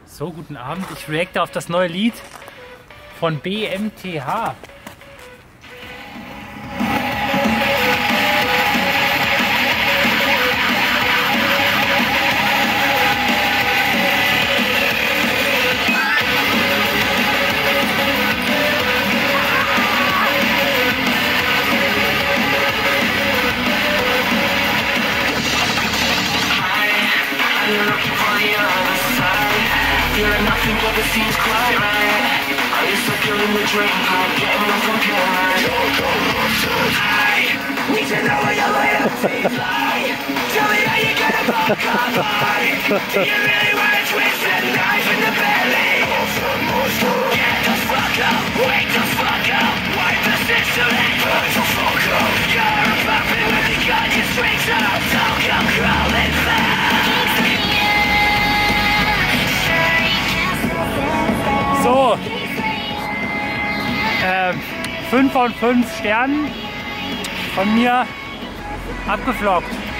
So, guten Abend. Ich reacte auf das neue Lied von BMTH. Feeling nothing ever seems quite right. I used to feel in the drink, I'm getting off from killing. I need to know where you're later. Tell me how you gonna fuck up. Do you really wanna twist a knife in the belly? Get the fuck up, wake the fuck up. Wipe the system and put the fuck up. You're a puppet with the gun, your strings up. Don't come crawling back. So, 5 von 5 Sternen von mir abgefloppt.